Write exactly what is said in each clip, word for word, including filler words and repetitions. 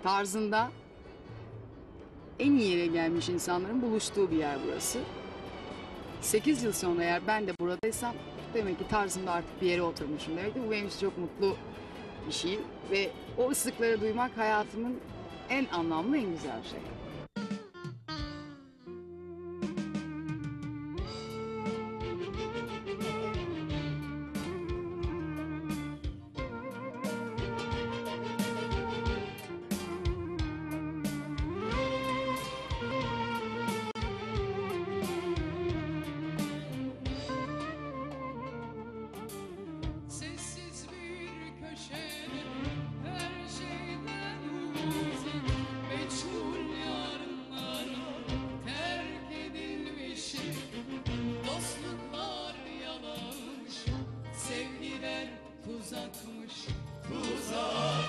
tarzında en iyi yere gelmiş insanların buluştuğu bir yer burası. Sekiz yıl sonra eğer ben de buradaysam demek ki tarzımda artık bir yere oturmuşum demektir. Bu benim için çok mutlu bir şey ve o ıslıkları duymak hayatımın en anlamlı, en güzel şey. Tuzakmış, tuzak.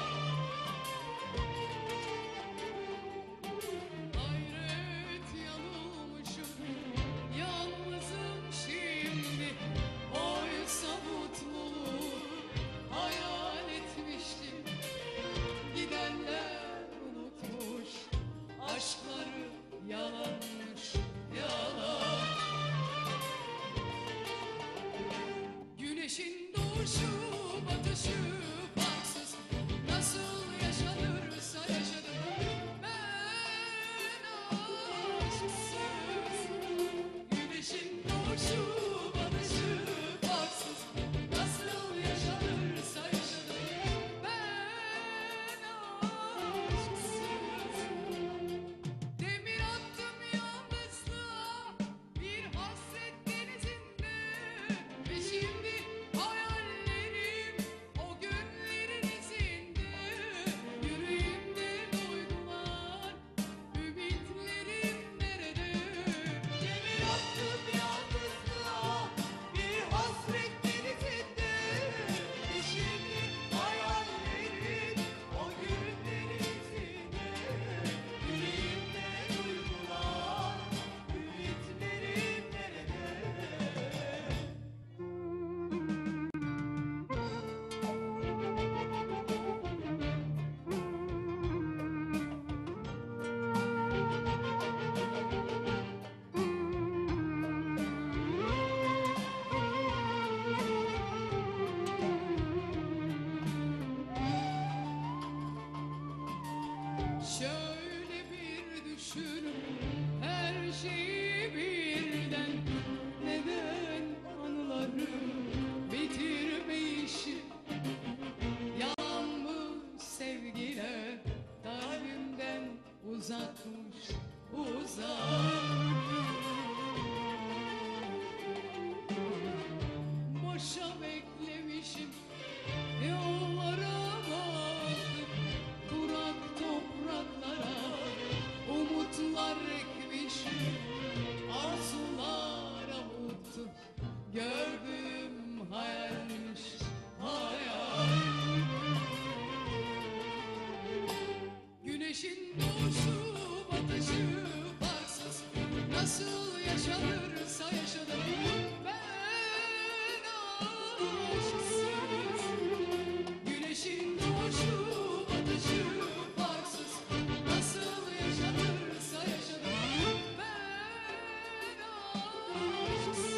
Hayret yanılmışım, yalnızım şimdi. Oysa mutluluğu hayal etmiştim. Gidenler unutmuş, aşkları yalanmış, yalan. Güneşin doğuşu batışı farksız, nasıl yaşanırsa yaşadım ben aşksız. Güneşin doğuşu batışı farksız, nasıl yaşanırsa yaşadım ben aşksız. Demir attım yalnızlığa bir hasret denizinde ve şimdi hayallerim o günlerin izinde. Yüreğimde duygular, ümitlerim nerede? Demir attım yalnızlığa bir hasret denizinde ve şimdi hayallerim o günlerin izinde. Yüreğimde duygular, ümitlerim Şöyle bir düşün, her şeyi birden. Neden anıları bitirmeyişi? Yalan mı sevgiler kalbimden uzakmış, uzak. Boşa beklemişim yollara bakıp, kurak topraklara umutlar ekmişim, arzular avuttum, gördüğüm hayalmiş, hayal. Güneşin doğuşu batışı farksız, nasıl yaşanırsa yaşadım ben aşksız. Güneşin doğuşu batışı farksız, nasıl yaşanırsa yaşadım ben aşksız.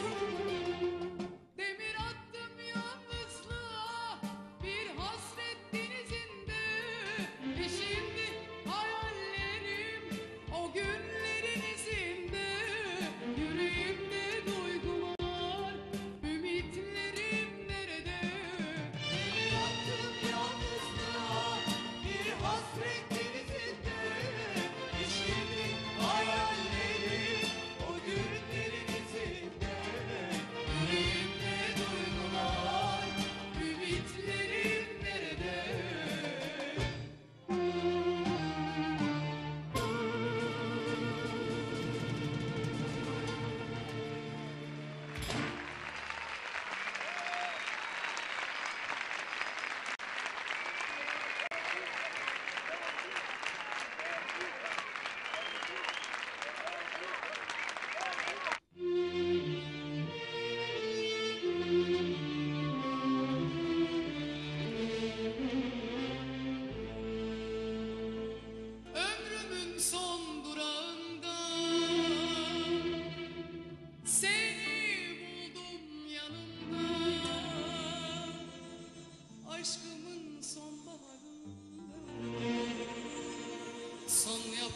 Demir attım yalnızlığa bir hasret denizinde ve şimdi hayallerim o günlerin izinde. Yüreğimde duygular, ümitlerim nerede? Demir attım yalnızlığa bir hasret denizinde ve şimdi hayallerim o günlerin izinde. Yüreğimde duygular, ümitlerim nerede?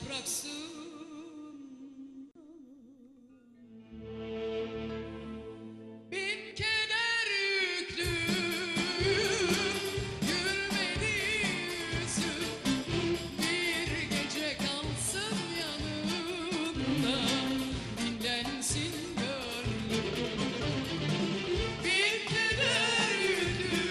yapraksın. Bin keder yüklü gülmedi yüzüm, bir gece kalsın yanında, dinlensin gönlüm. Bin keder yüklü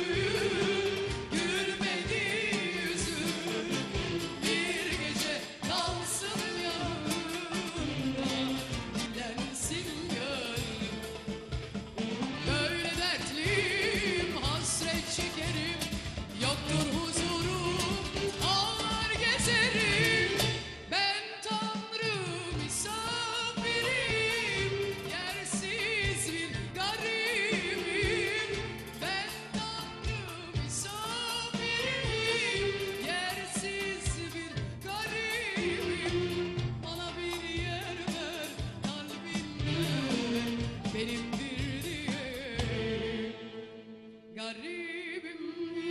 gülmedi yüzüm, bir gece kalsın yanında, dinlensin gönlüm. Böyle dertliyim, hasret çekerim, yoktur huzurum, ağlar gezerim. Ben Tanrı misafirim, yersiz bir garibim. Ben Tanrı misafirim, yersiz bir garibim. Bana bir yer ver kalbinde, benim bir diyelim garibim.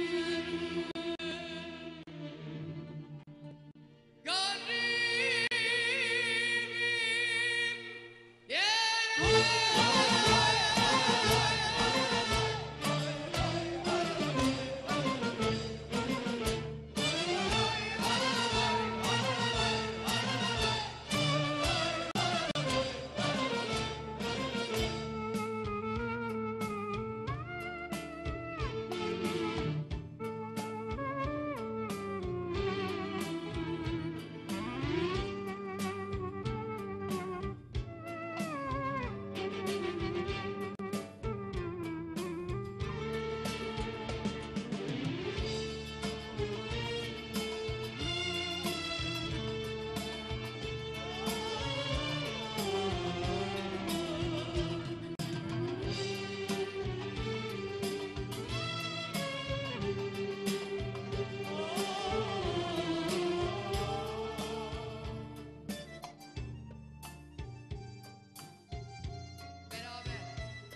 Beraber.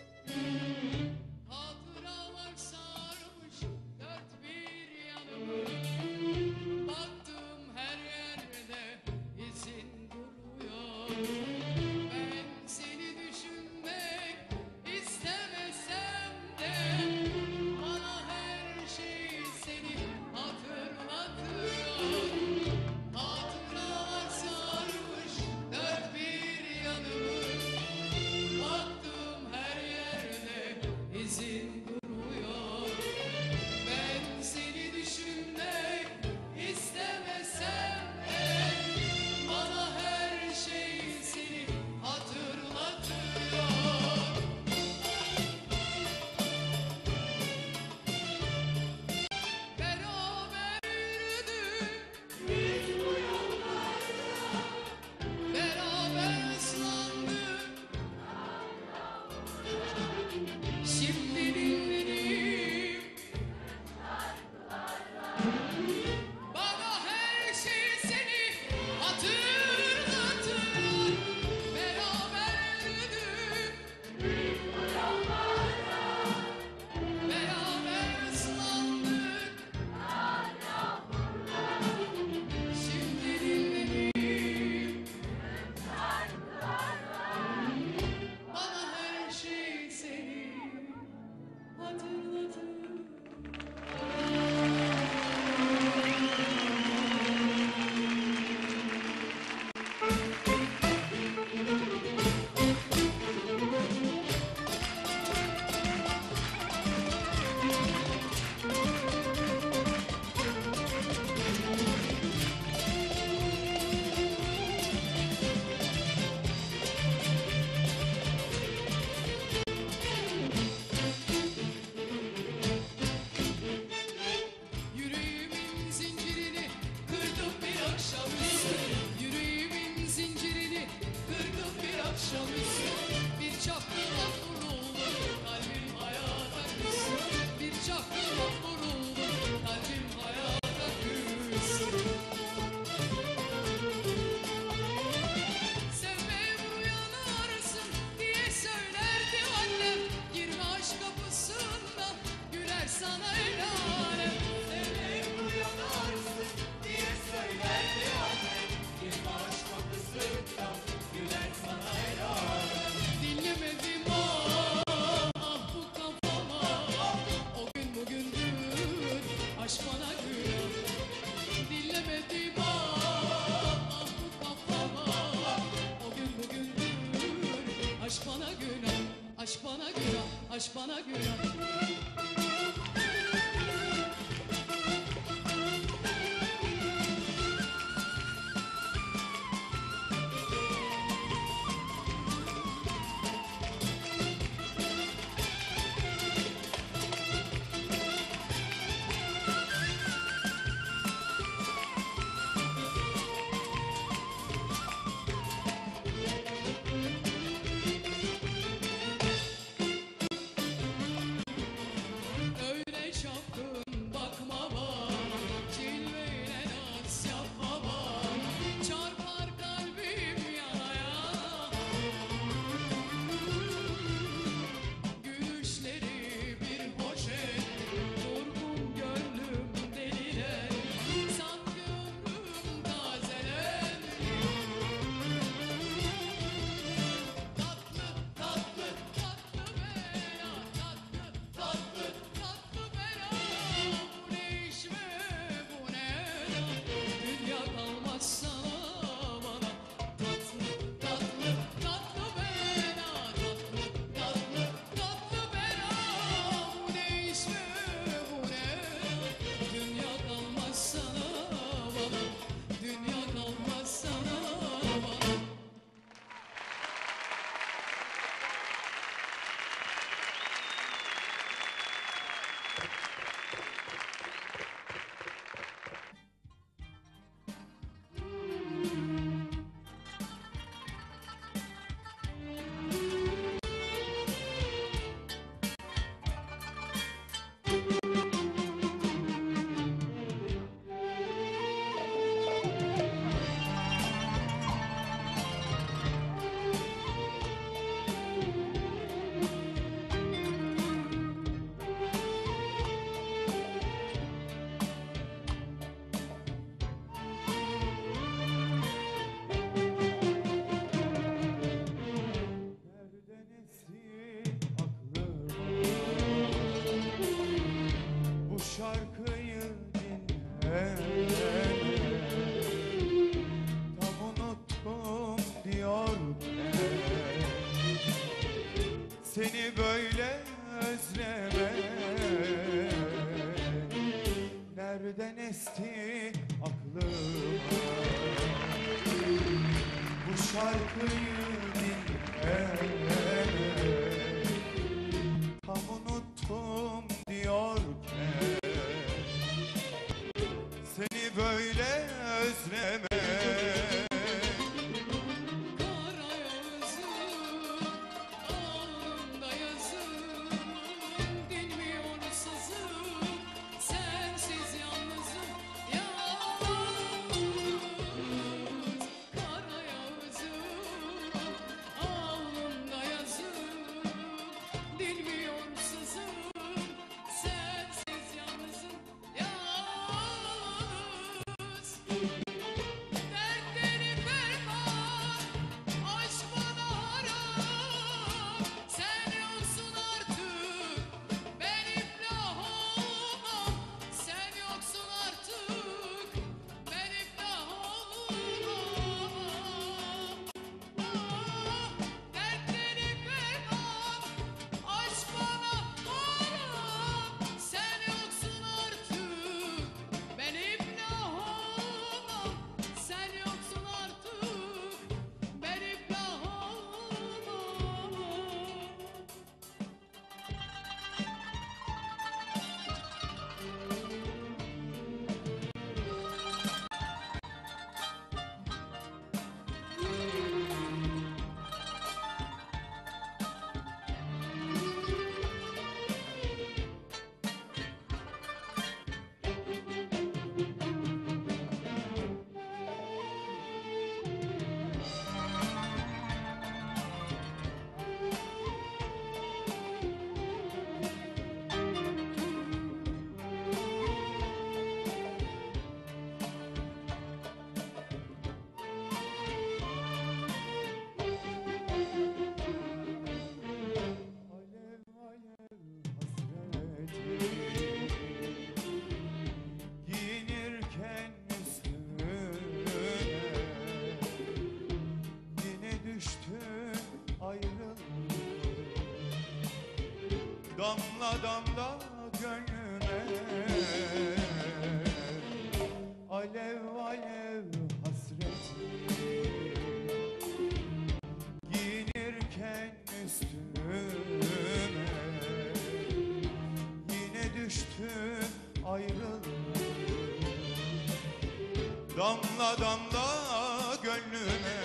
Hatıralar sarmış dört bir yanımı, baktım her yerde izin duruyor. Ben seni düşünmek istemesem de, bana her şey seni hatırlatıyor. Hatıralar sarmış dört bir yanımı, baktım her yerde izin duruyor. Ben seni düşünmek istemesem de, bana her şey seni aşk bana günah, aşk bana günah. Öyle çapkın bakma bana, cilveyle naz yapma bana, çarpar kalbim yaraya. Gülüşleri bir poşet, durgun gönlüm deliler, sanki ömrüm tazeler. Tatlı, tatlı, tatlı bela, tatlı, tatlı, tatlı bela. Bu ne iş be, bu ne ela? Dünya kalmaz sana bana. Tatlı, tatlı, tatlı bela, tatlı, tatlı, tatlı bela. Bu ne iş be, bu ne ela? Dünya kalmaz sana bana. Dünya kalmaz sana bana. Nereden esti aklım bu şarkıyı dinle, tam unuttum diyorken seni böyle özleme. Nereden esti aklım bu şarkıyı dinle, tam unuttum diyorken seni böyle özleme. Kara yazım, alnımda yazım, dinmiyor sızım, sensiz yalnızım, yalnız. Kara yazım, alnımda Damla damla gönlüme alev alev hasret giyinirken üstüme yine düştü ayrılık. Damla damla gönlüme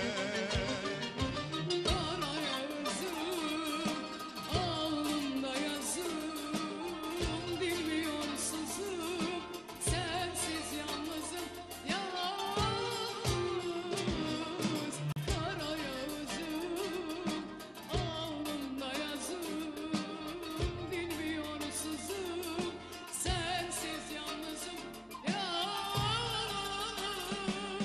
Kara yazım, alnımda yazım, bilmiyor sızım, sensiz yalnızım, yalnız. Kara yazım, alnımda yazım, bilmiyor sızım, sensiz yalnızım, yalnız.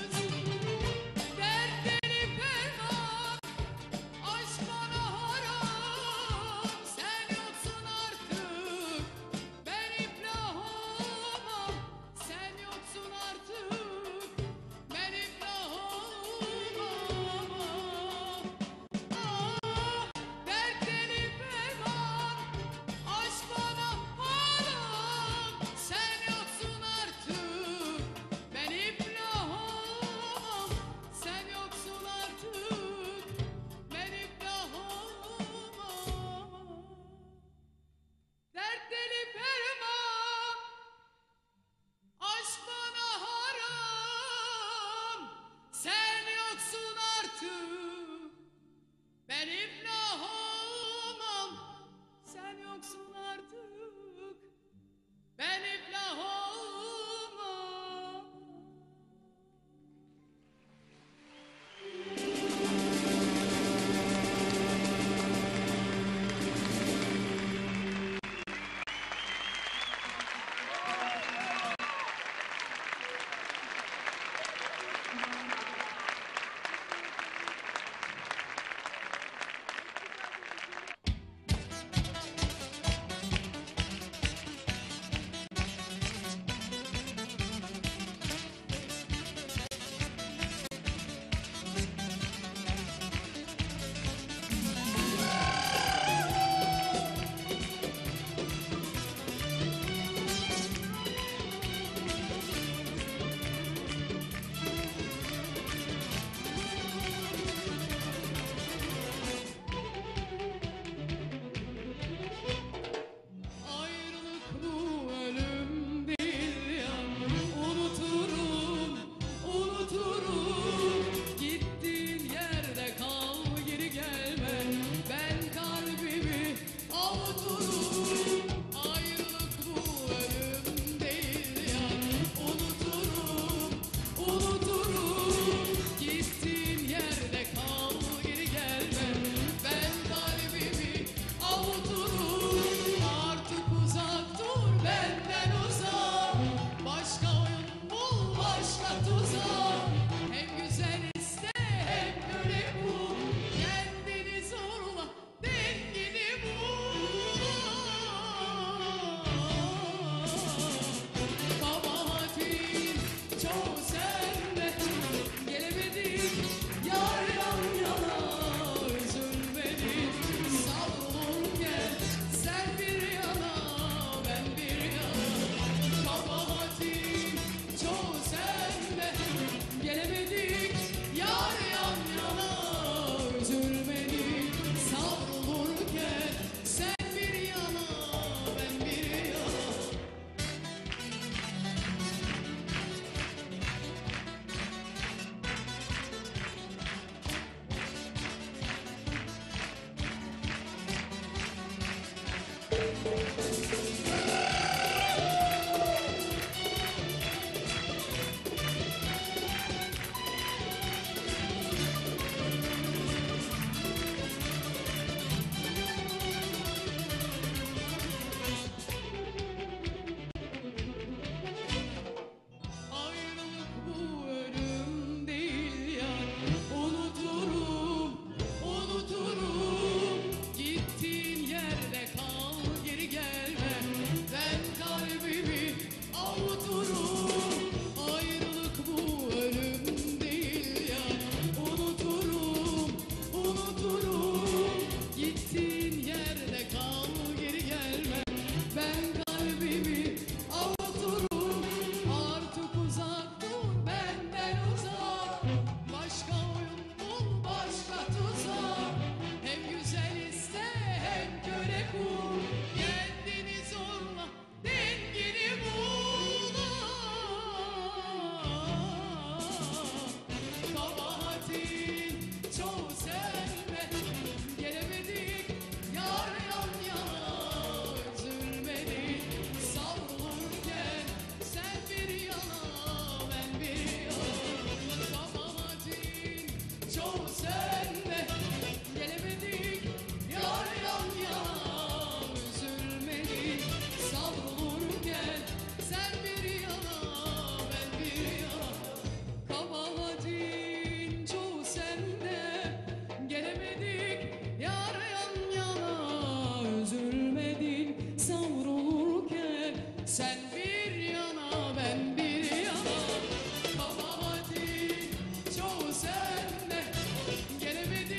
çoğu sende. Gelemedik yar yan yana, üzülmedik savrulurken. Sen bir yana, ben bir yana. Kabahatin çoğu sende. Gelemedik yar yan yana, üzülmedik savrulurken. Sen bir yana, ben bir yana. Kabahatin çoğu sende. Gelemedik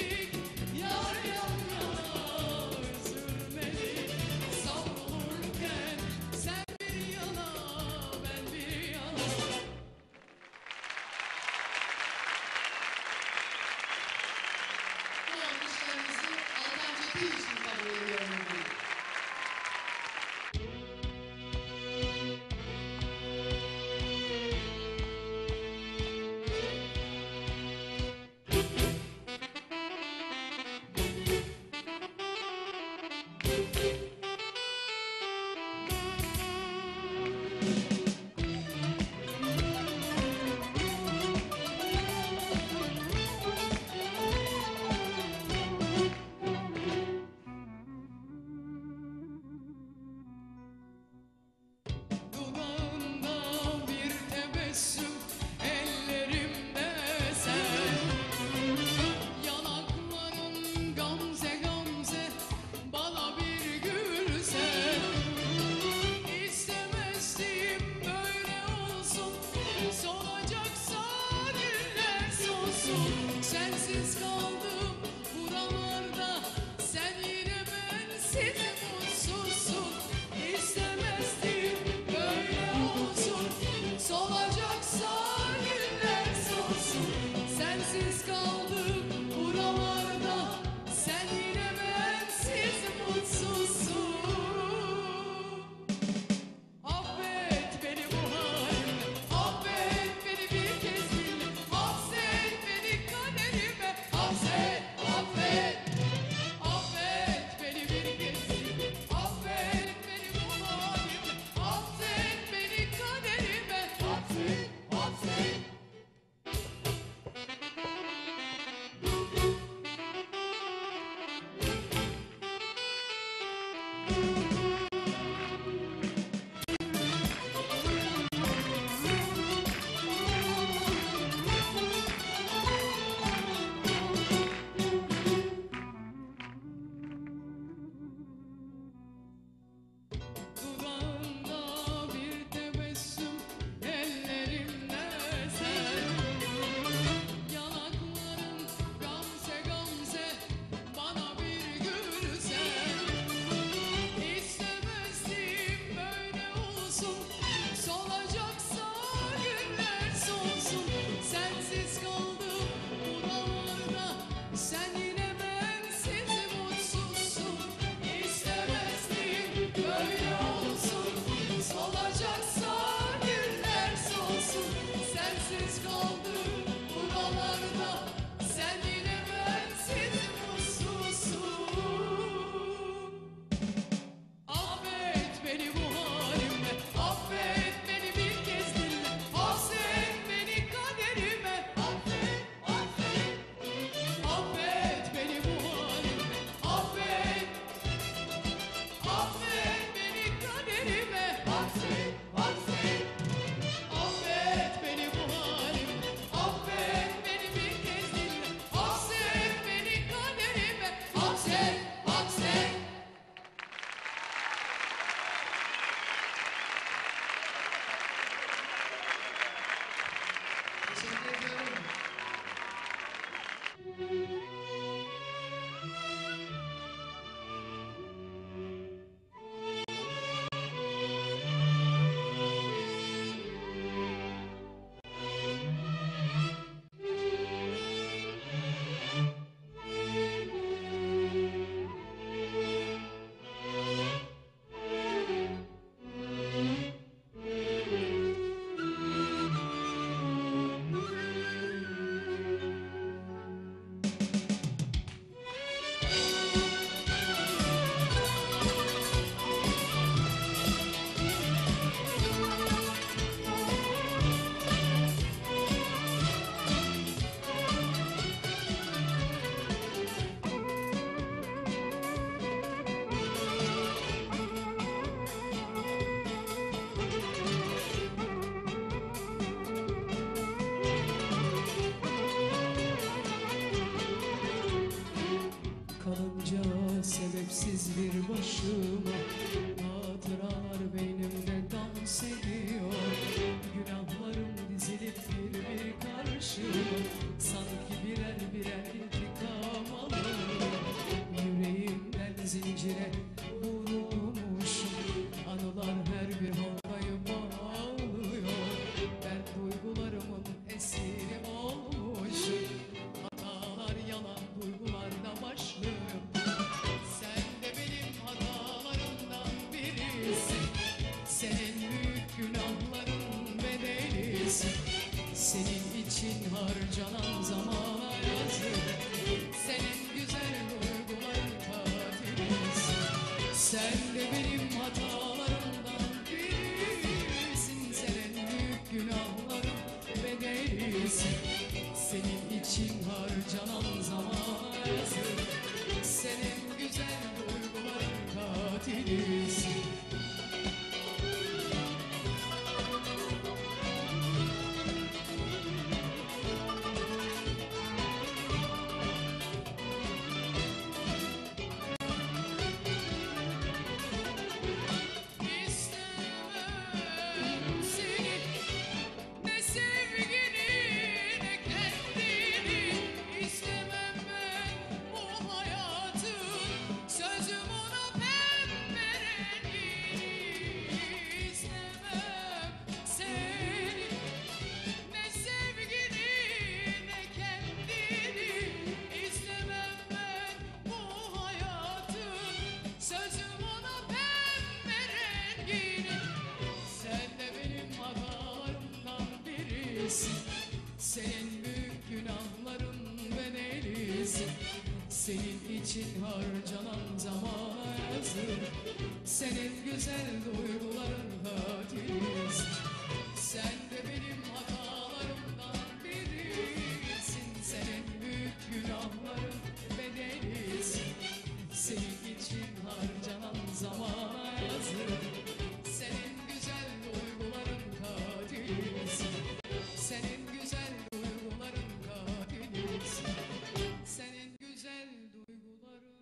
deniz. Senin için harcanan zaman hazır. Senin güzel duyguların hadis. Sen de benim hatalarımdan birisin. Senin büyük günahların bedelisin. Senin için harcanan zaman hazır. Senin güzel duyguların katilisi. Senin güzel duyguların katilisi. Senin güzel duyguların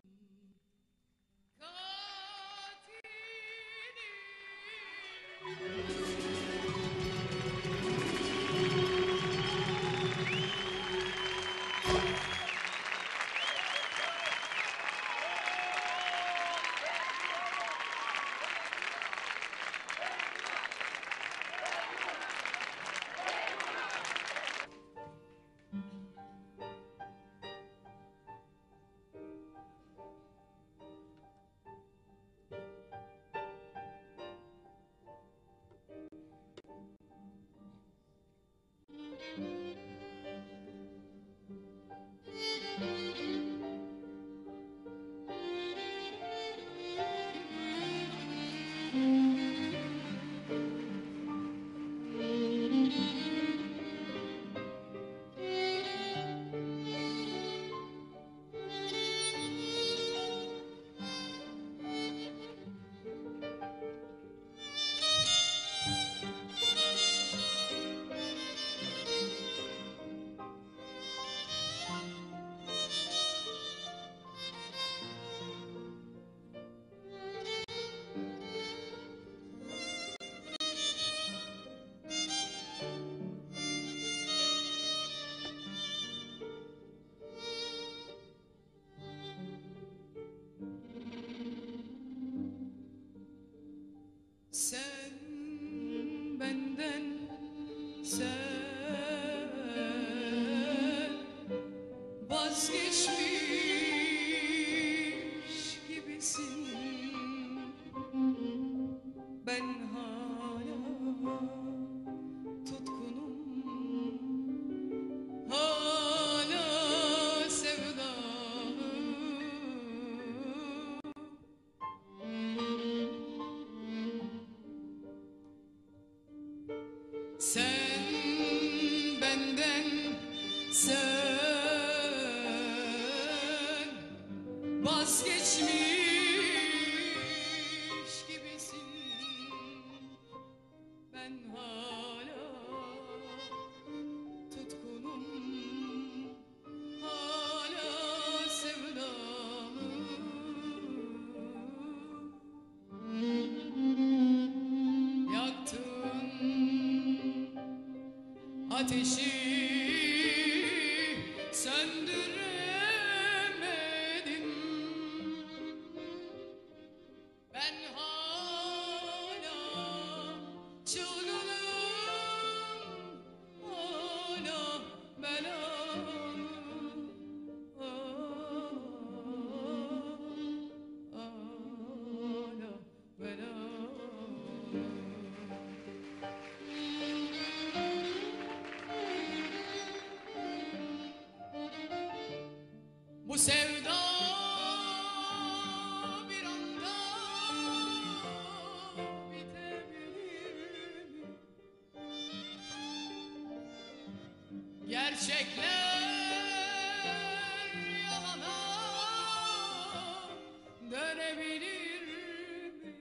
sen benden sen vazgeçmiş gibisin. Ben hala tutkunum, hala sevdalım. Sen benden sen vazgeçmiş gibisin. Ben hala tutkunum, hala sevdalım. Yaktın ateşi söndüremedim. Ben hala çılgınım, hala belalım. Hala belalım. Bu sevda bir anda bitebilir mi? Gerçekler yalana dönebilir mi?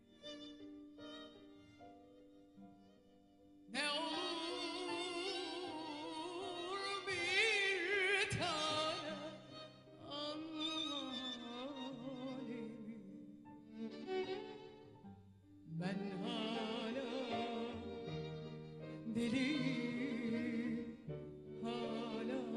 Ne olur bir tane anla halimi. Ben hala deli, hala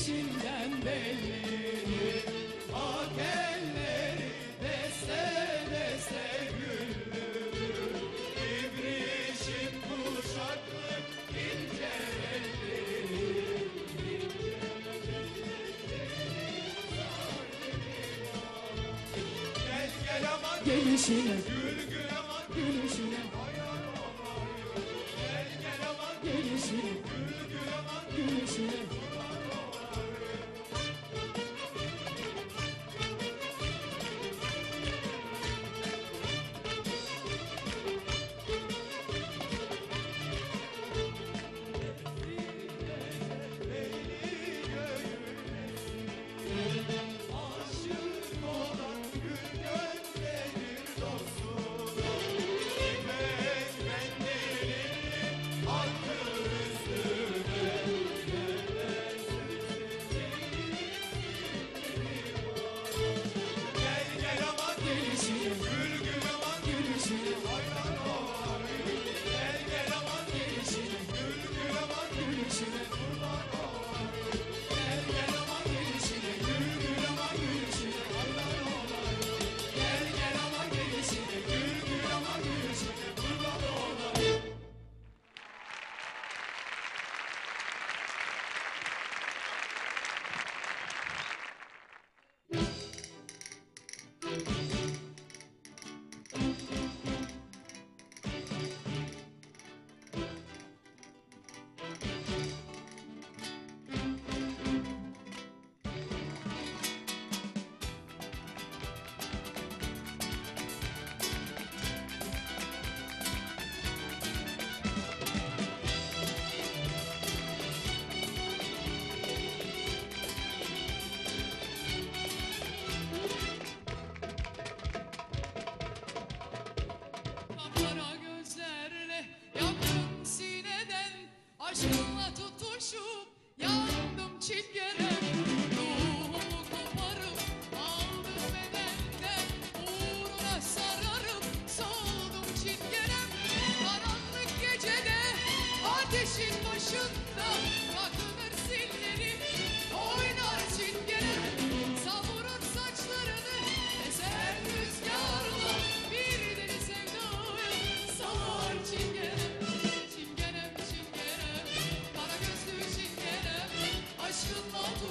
Gelişinden belli ak elleri deste deste güldürür. İbrişim kuşaklı ince belli. Gel gel aman Gelişine, gül gül aman gelişine, gel gel aman gelişine, gül gül aman gelişine. aşık olan gül gönderir dostuna. İpek mendilini attı üstüne. Gel gel aman Gelişine, gül gül aman gelişine, hayran olayım. Gel gel aman gelişine, gül gül aman gelişine, kurban olayım. gel gel aman gelişine, Gül gül aman gelişine, hayran olayım. gel gel aman gelişine, Gül gül aman gelişine. kurban olayım. Kara gözlerle yaktın sineden, aşkınla tutuşup yandım çingenem. Ruhumu koparıp aldım bedenden, uğruna sararıp soldum çingenem. Karanlık gecede ateşin başında takılır zilleri, oynar çingenem. Savurur saçlarını eser rüzgarla, bir deli sevdaya salar çingenem. Çingenem çingenem, kara gözlü çingenem, aşkınla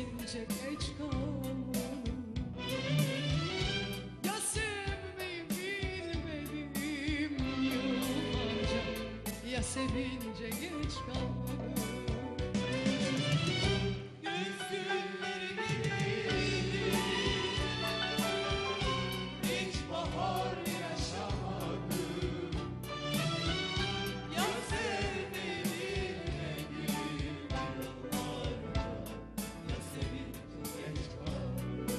sevince geç kalmadım. Ya sevmeyi bilmedim yıllarca, ya sevince geç kalmadım. Güzgünler gibiydi, hiç bahar yaşamadım. Ya sevmeyi bilmedim yıllarca, ya sevince geç kaldım.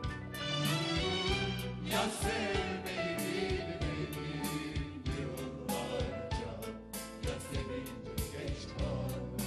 Ya sevmeyi bilmedim yıllarca, ya sevince geç kaldım.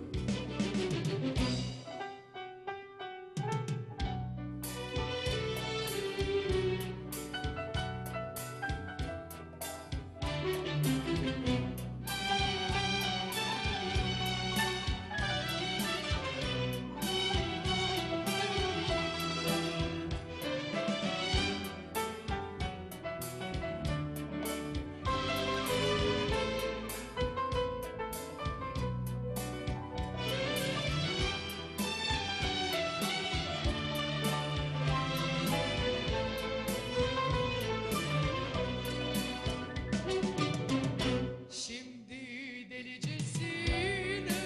Şimdi delicesine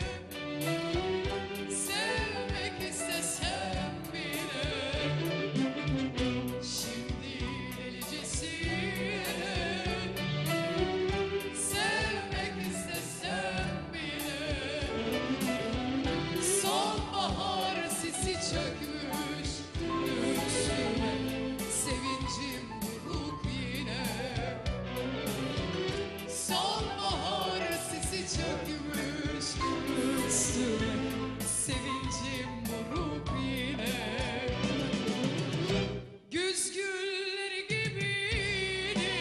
sevmek istesem bile, şimdi delicesine sevmek istesem bile, sonbahar sisi çökmüş üstüme, sevincim buruk yine. Sonbahar sisi çökmüş üstüme, sevincim buruk yine. Güz gülleri gibiydi,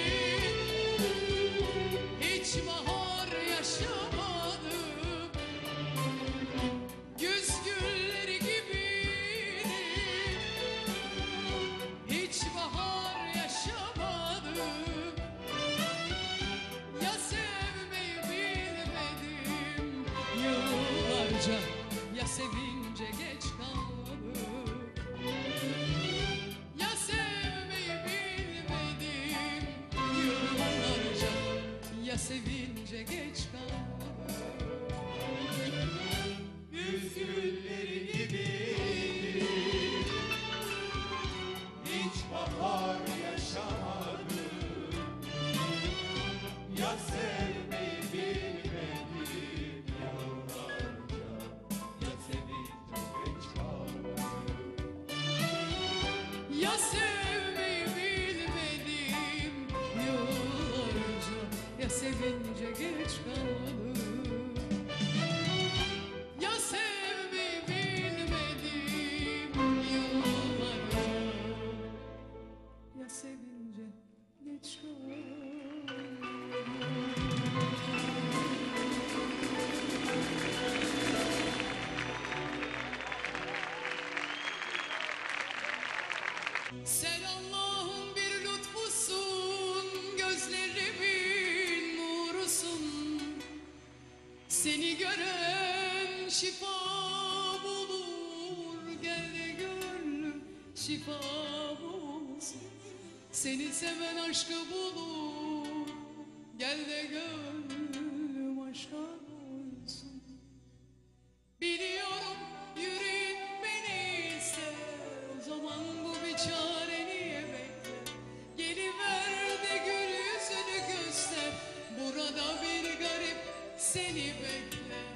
hiç bahar yaşamadım. Güz gülleri gibiydi, hiç bahar yaşamadım. Ya sevmeyi bilmedim yıllarca, ya sevince geç kalmadım. Ya sevmeyi bilmedim yıllarca, ya sevince geç kalmadım. Güzgünleri gibiydi, hiç bahar yaşamadım. Ya sevmeyi bilmedim yıllarca, ya sevince geç kaldım. Ya sevmeyi bilmedim yıllarca, ya sevince geç kalmadım. Ya sevmeyi bilmedim yıllarca, ya sevince geç kalmadım. Sen Allah'ın bir lütfusun, gözlerimin nurusun. Seni gören şifa bulur, gel de gönlüm şifa bulsun. Seni seven aşkı bulur, gel de gönlüm aşka doysun. Biliyorum yüreğin beni ister, o zaman bu bir çare niye bekler? Geliver de gül yüzünü göster, burada bir garip seni bekler.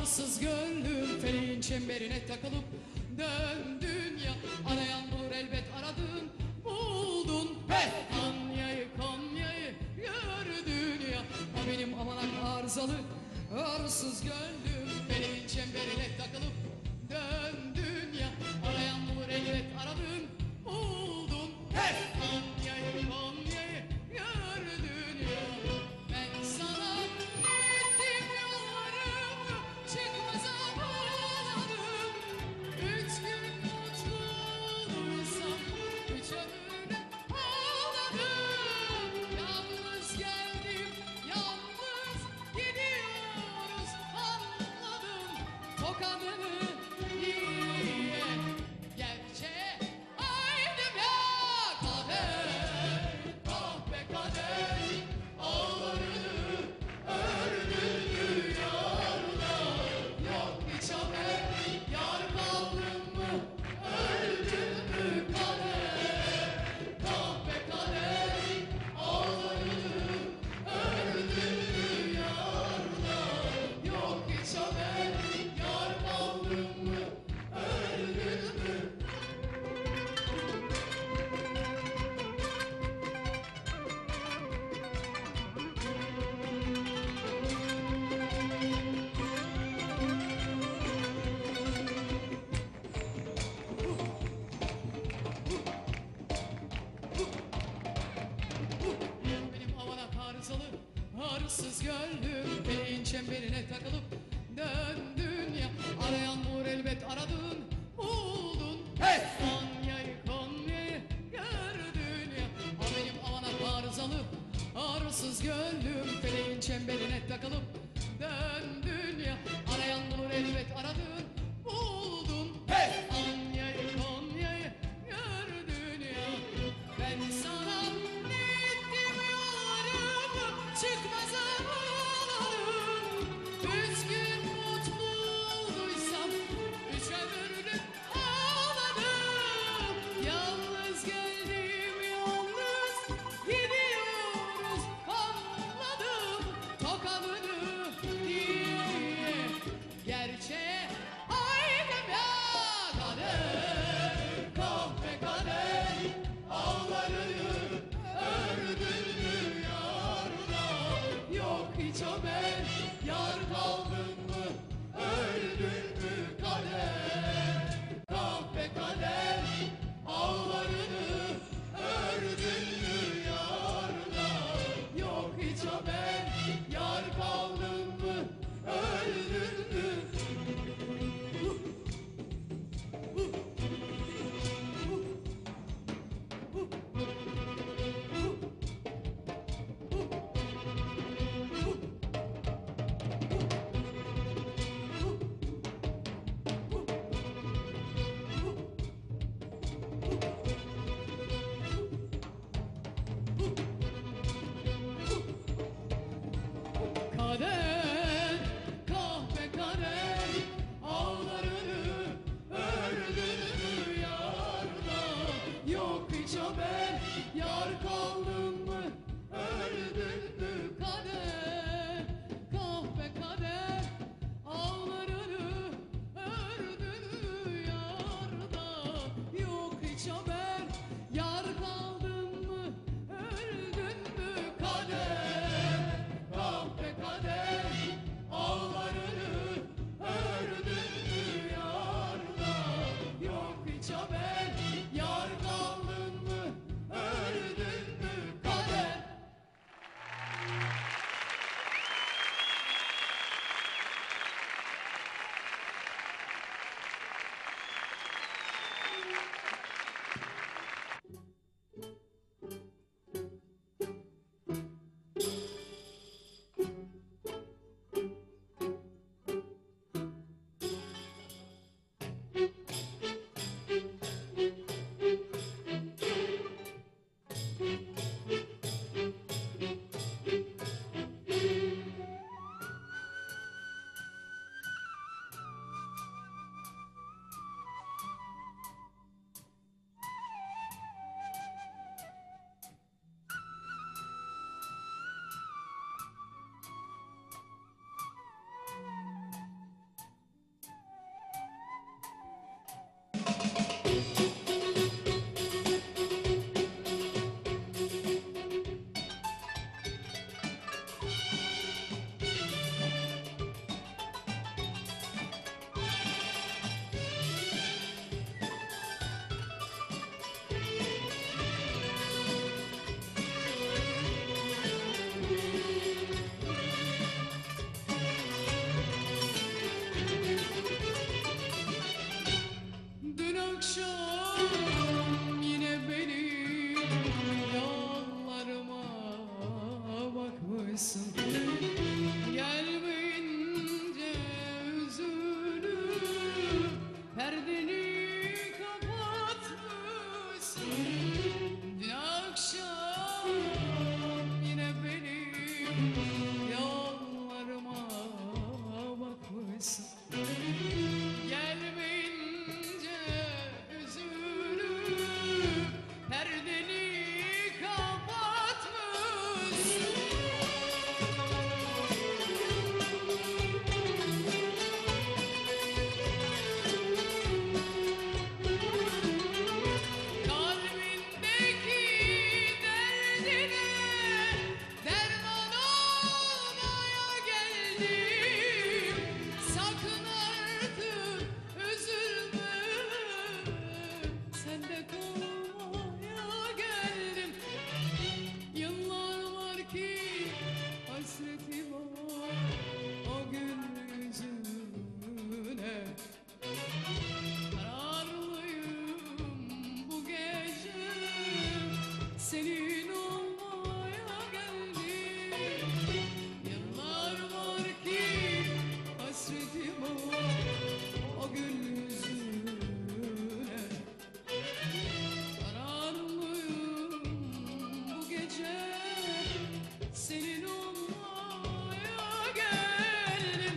Arsız gönlüm feleğin çemberine takılıp döndün ya. Arayan bulur elbet aradın buldun. Hey! Konya'yı Konya'yı gördün ya. O benim amanak arızalı arsız gönlüm feleğin çemberine takılıp döndün ya. Arayan bulur elbet aradın buldun. Hey! Konya'yı Konya'yı gördün ya. Ben sana gittim yollarım çıkmaza bağladım. Üç gün mutluysam üç ömür ağladım. Yalnız geldim yalnız gidiyoruz anladım. Gelmeyince üzülüp perdeni kapatmışsın. Kalbindeki derdine derman olmaya geldim. Sakın artık üzülme, sende kalmaya geldim. Yıllar var ki hasretim var o gün yüzüne. Kararlıyım bu gece senin olmaya geldim. Yıllar var ki hasretim var o gün yüzüne. Kararlıyım bu gece senin olmaya geldim.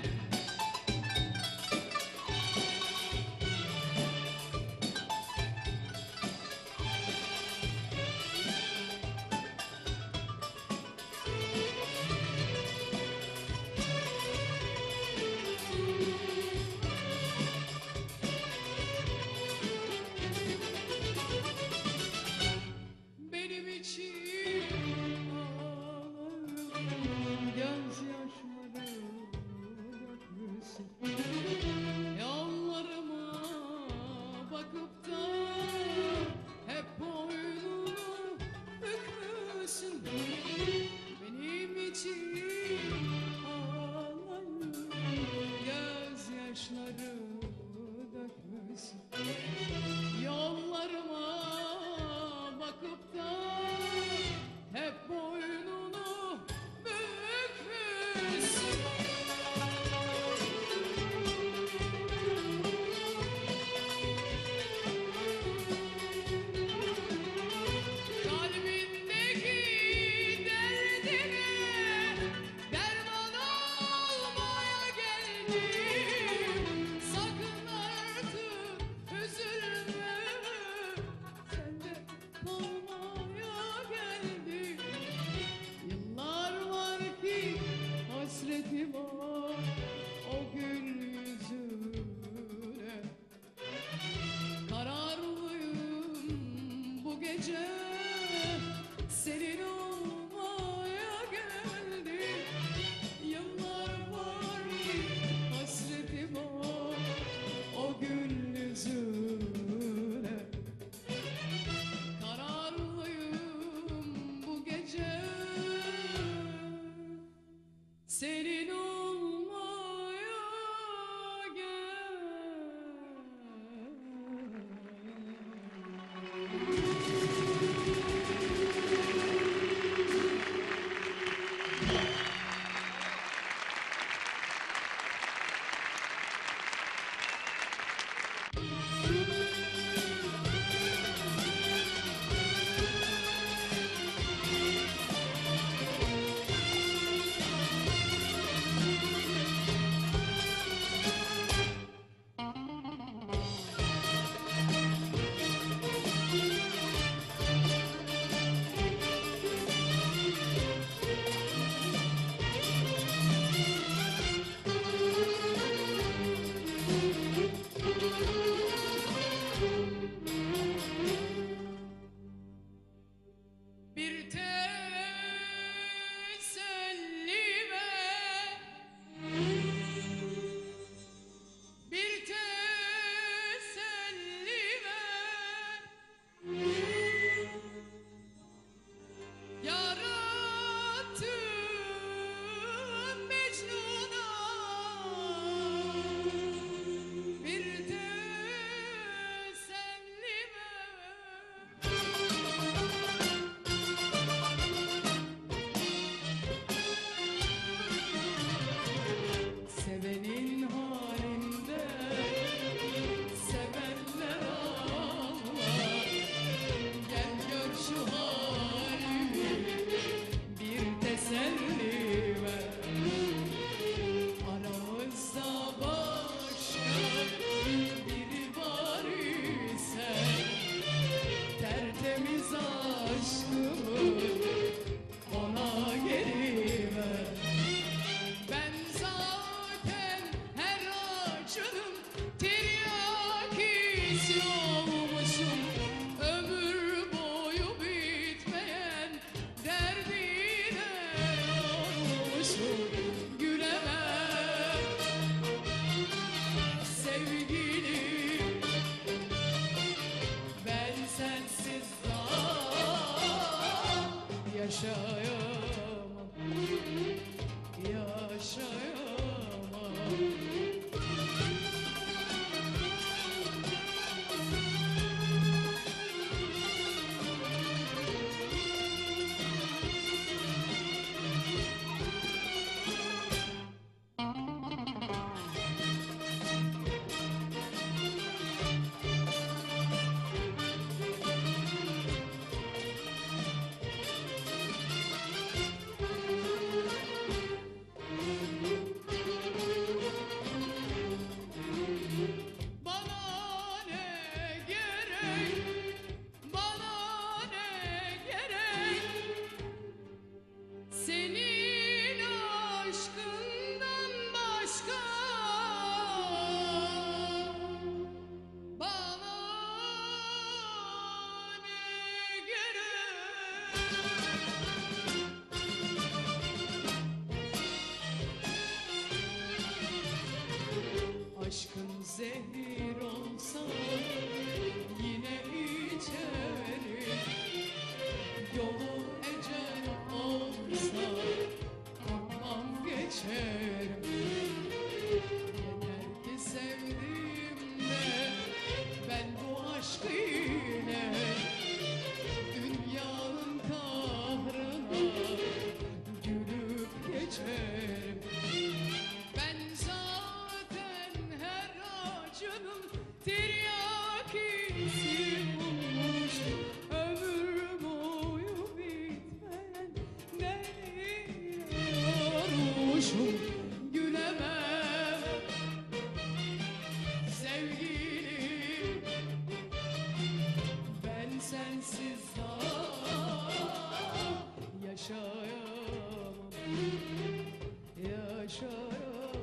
Benim için ağlarım, gözyaşları dökmüşsün. Yollarıma bakıp da hep boynunu bükmüşsün. Benim için ağlarım, gözyaşları dökmüşsün. Yollarıma bakıp da hep boynunu bükmüşsün. Kalbindeki derdine derman olmaya geldim. yolmuşum, ömür boyu bitmeyen derdine yormuşum. Gülemem sevgilim, ben sensiz daha yaşayamam, yaşayamam. Bana ne gerek, bana ne gerek, senin aşkından başka. Bana ne gerek? Aşkın zehir olsa yine içerim, yolu ecel olsa korkmam geçerim. Yeter ki sevdim de ben bu aşkı yine dünyanın kahrına gülüp geçerim. Ben zaten her acının tiryakisi olmuşum, ömür boyu bitmeyen deliye yormuşum. Gülemem sevgilim, ben sensiz daha yaşayamam, yaşayamam.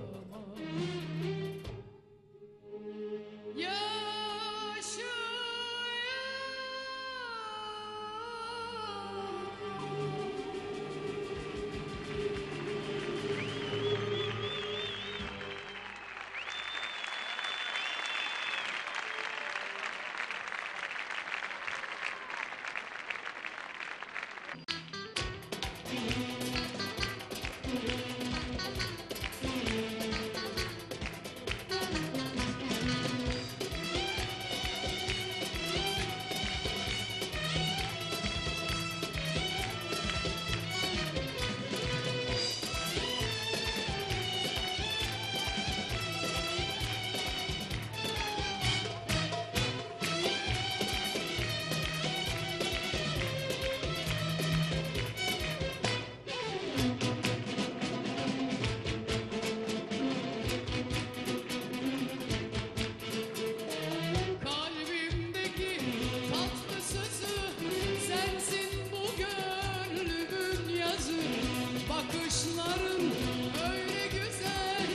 Kalbimdeki tatlı sızı sensin, bu gönlümün yazı. Bakışların öyle güzel,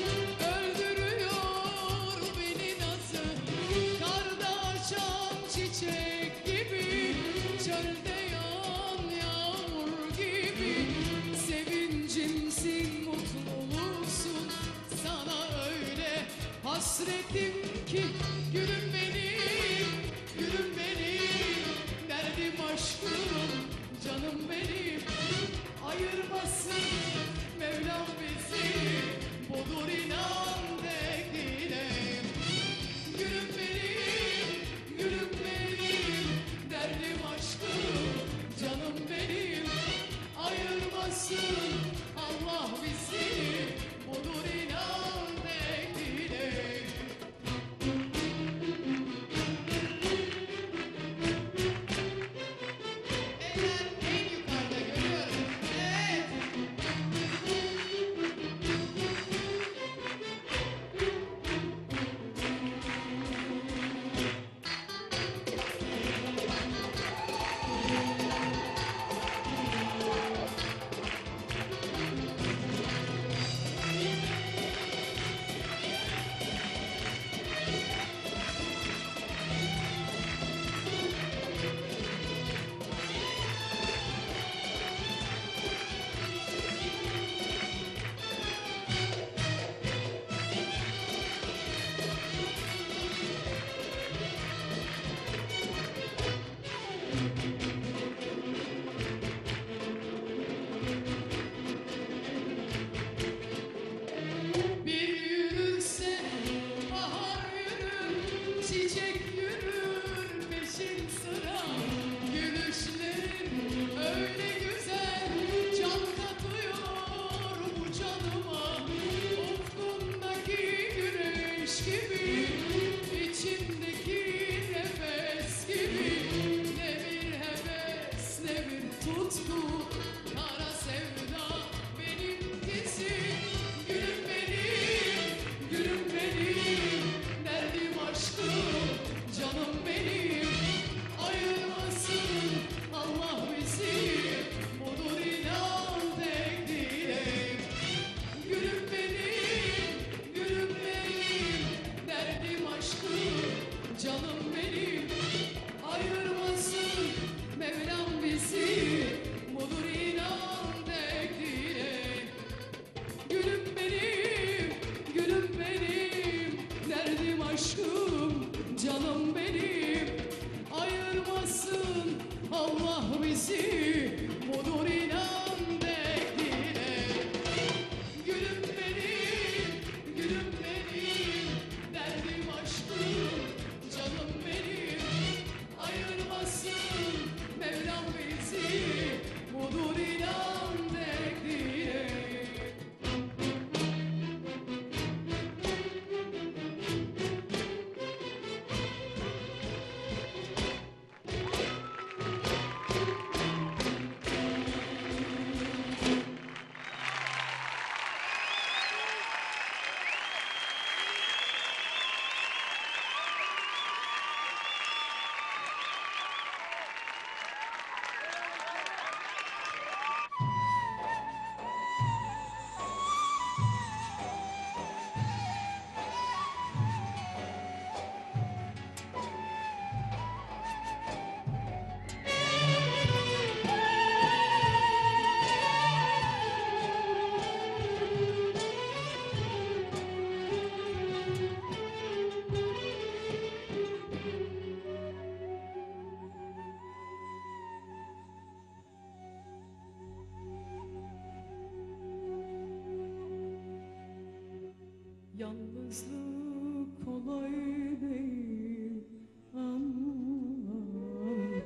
öldürüyor beni nazı. Karda açan çiçek gibi, çölde yağan yağmur gibi. Sevincimsin, mutluluğumsun, sana öyle hasretim ki. Gülüm benim, gülüm benim, derdim aşkım, canım benim. Ayırmasın Mevlam bizi, budur inan tek dileğim. Gülüm benim, gülüm benim, derdim aşkım, canım benim. Ayırmasın Allah bizi, budur inan tek dileğim. Eller en yukarıda görüyorum. Evet. içimdeki nefes gibi. Ne bir heves ne bir tutku, kara sevda benimkisi. Gülüm benim, gülüm benim, derdim aşkım, canım benim. Ayırmasın Allah bizi, budur inan tek dileğim. Gülüm benim, gülüm benim, derdim aşkım, canım benim. Ayırmasın Mevlam bizi, budur inan tek dileğim. Gülüm benim, gülüm benim, derdim aşkım, canım benim. Ayırmasın Allah bizi, budur inan tek dileğim. Gülüm benim, gülüm benim, derdim aşkım, canım benim. Ayırmasın Mevlam bizi, budur inan tek dileğim. Yalnızlık kolay değil anlar.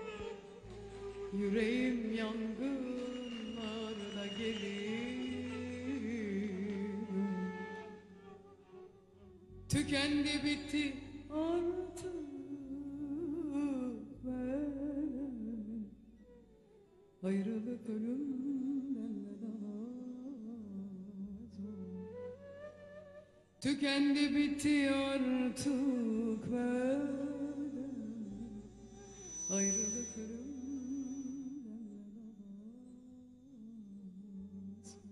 Yüreğim yangınlarda gelir. Tükendi bitti artık ben. Ayrılık ölümden de daha zor. Tükendi bitti artık benden. Ayrılık ölümden de daha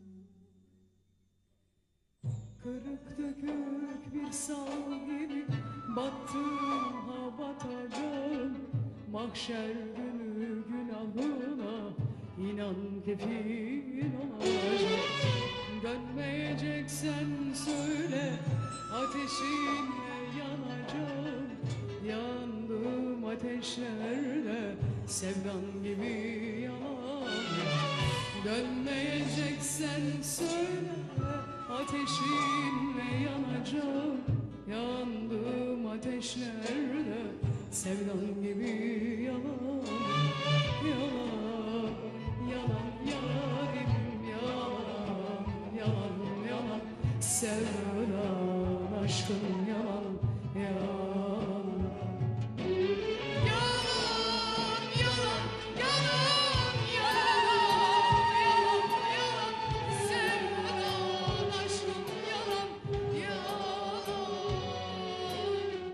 zor. Kırık dökük bir sal gibi battım ha batacağım. Mahşer günü günahına inan kefil olacak. Dönmeyeceksen söyle, ateşinle yanacağım. Yandım ateşlerle, sevdan gibi yalan. Dönmeyeceksen söyle, ateşinle yanacağım. Yandım ateşlerle, sevdan gibi yalan. Yalan, yalan, yarim, yalan, yalan, yalan. Sevdan, aşkın yalan, yalan. Yalan, yalan, yalan, yalan, yalan, yalan. Sevdan, aşkın yalan, yalan.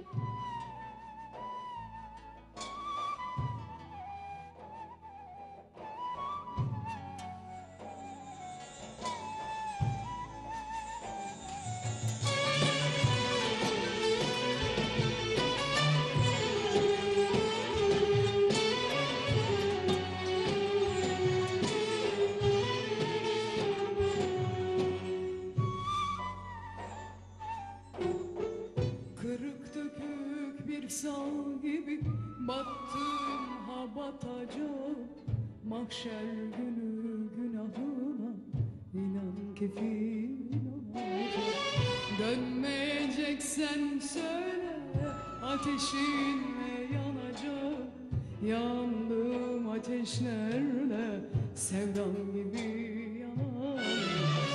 Kırık dökük bir sal gibi battım ha batacağım. Mahşer günü günahına inan kefil olacak. Dönmeyeceksen söyle, ateşinle yanacağım. Yandım ateşlerle, sevdan gibi yanan.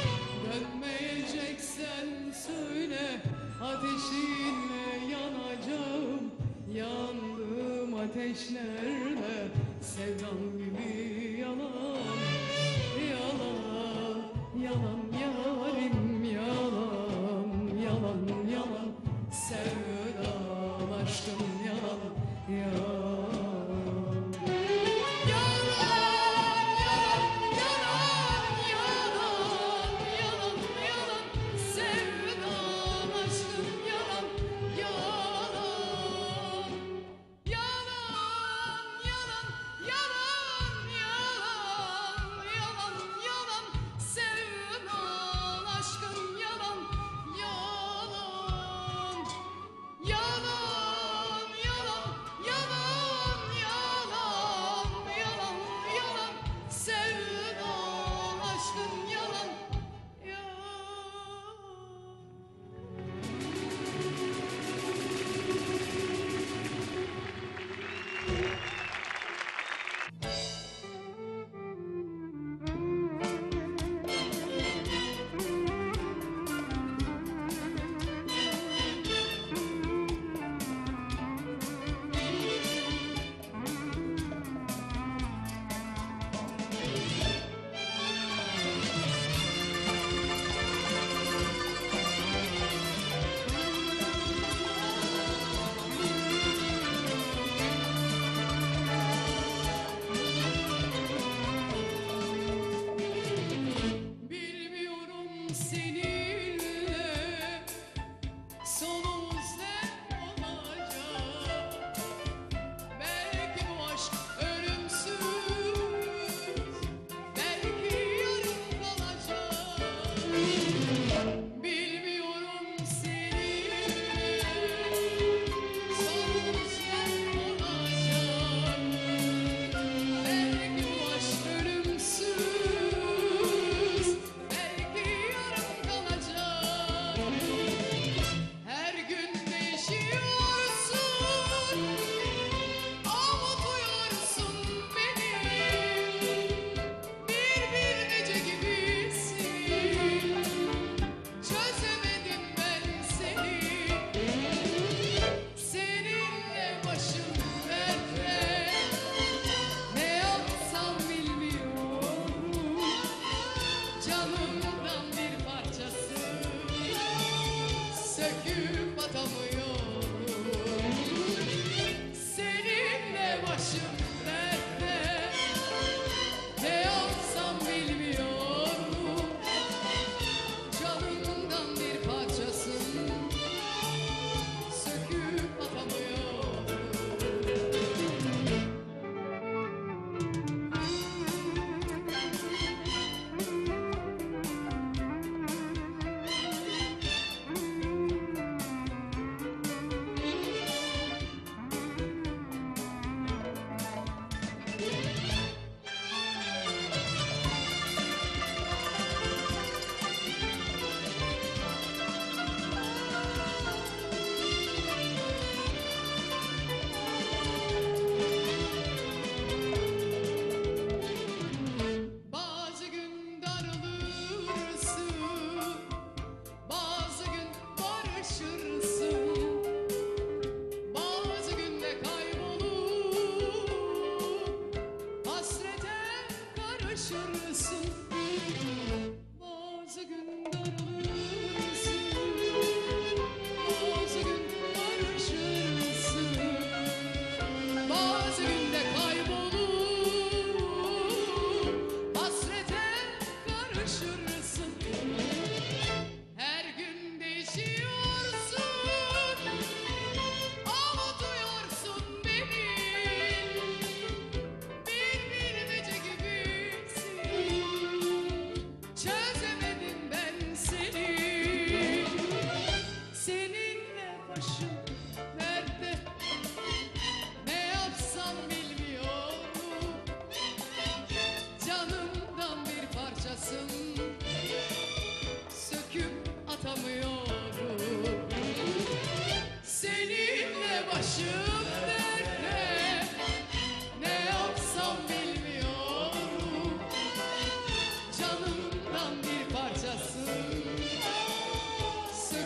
Dönmeyeceksen söyle, ateşinle yanacağım. ateşlerle sevdam gibi yalan, yalan, yalan yarim yalan, yalan, yalan sevdam aşkım yalan, yalan.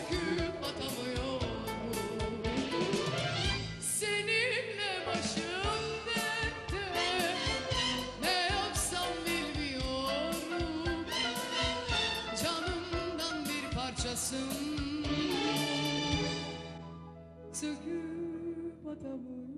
Seninle başım söküp atamıyorum.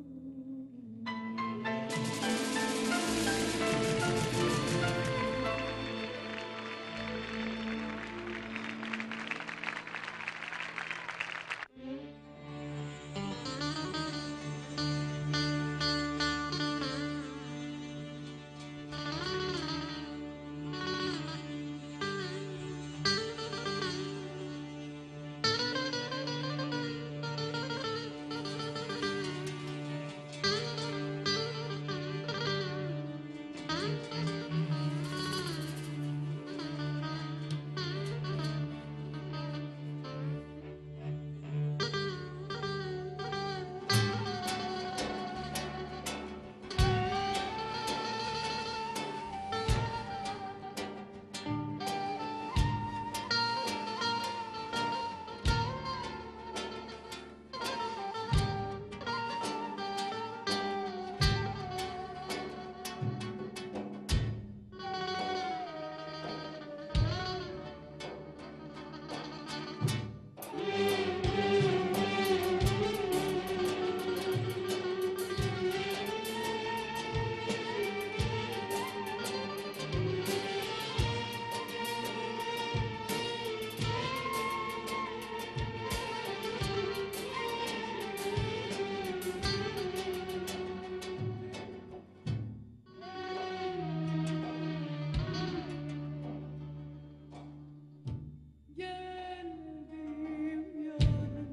Geldim yarın,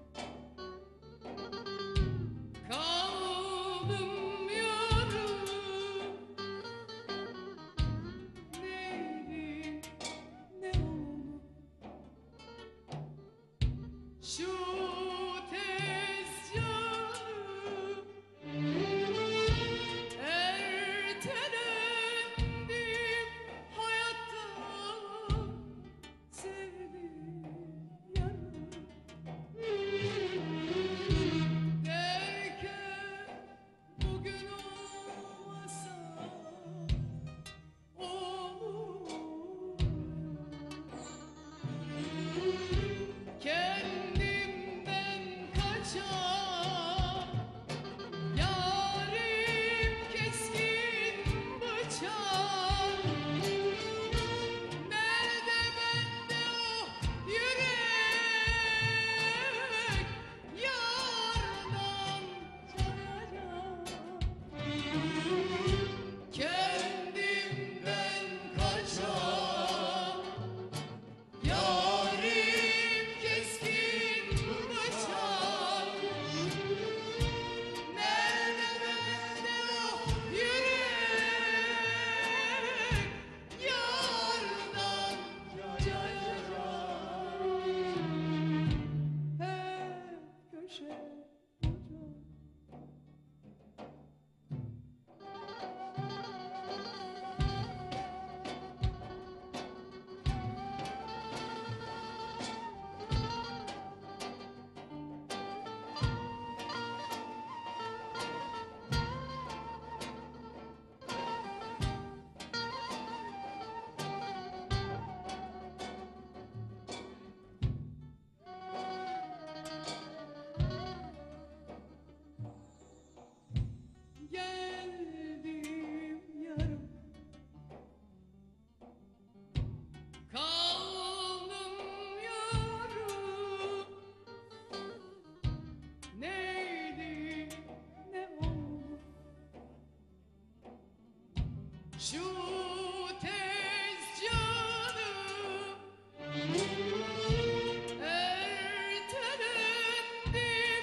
kaldım yarın. Neydi ne oldu şu tez yarın? Ertelendim hayattan, sevdim yarın. Derken bugün olmasa olur. Kendimden kaçar yarim keskin bıçak. Nerede bende o yürek yardan canacak. Kendimden kaçar yarim keskin bıçak. Nerede bende o yürek yardan canacak. Hep köşe bucak. Geldim yarım, kaldım yarım. Neydi ne oldu şu tez canım? Ertelendim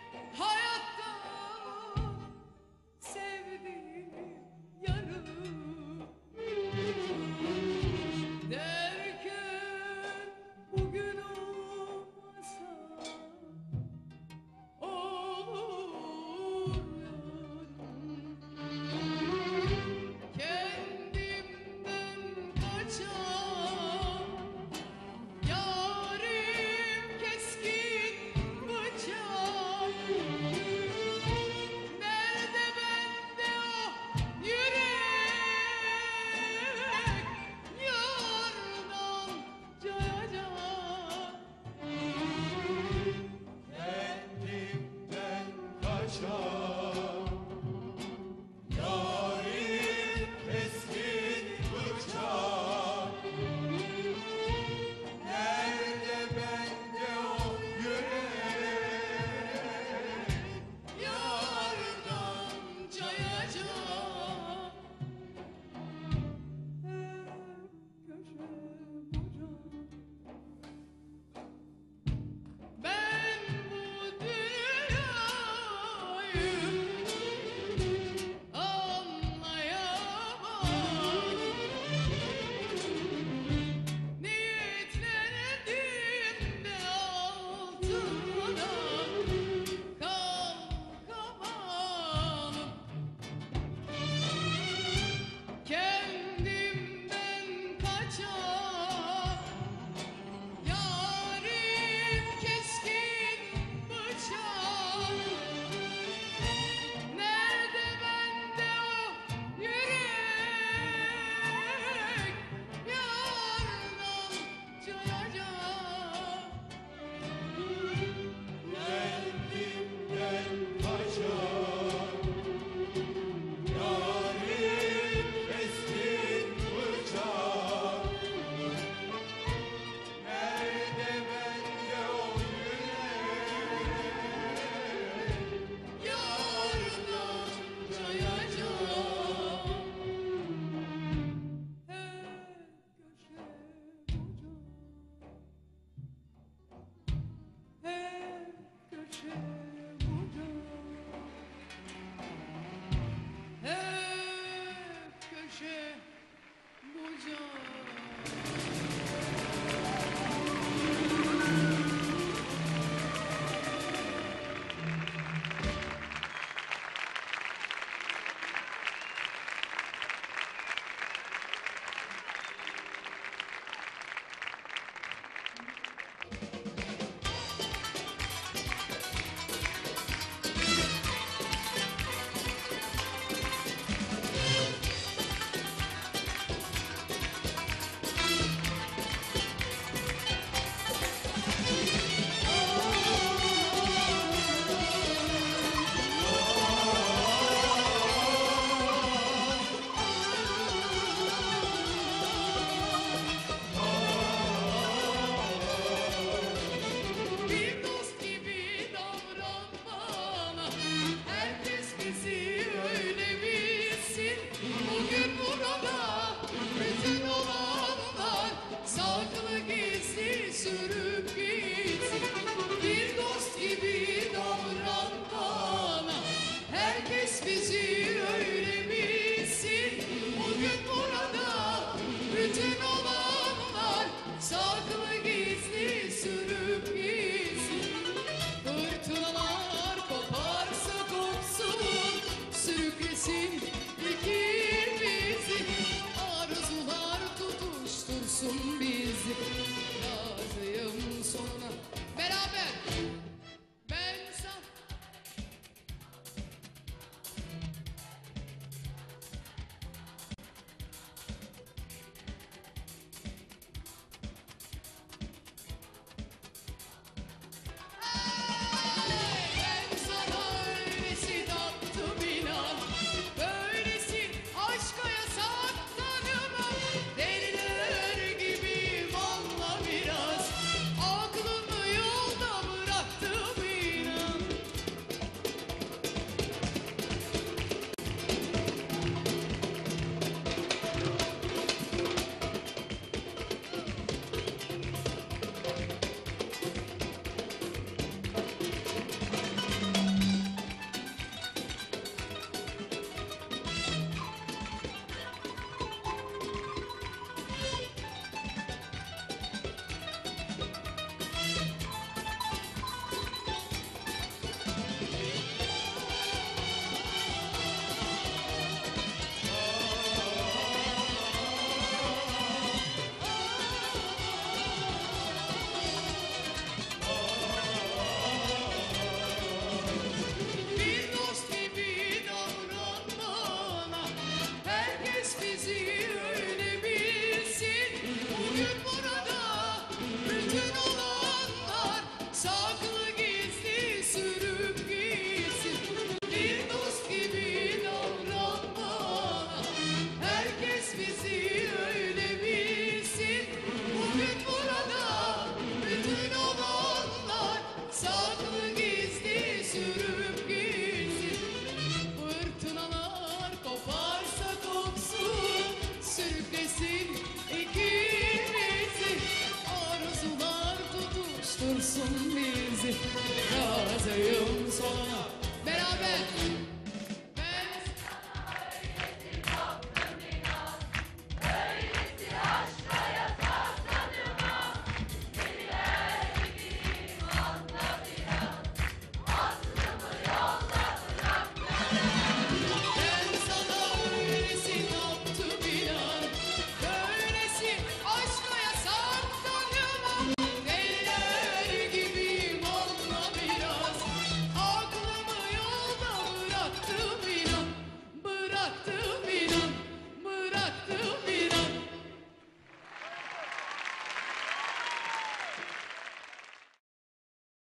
hayattan, sevdim yarım. Derken bugün olmasa olur.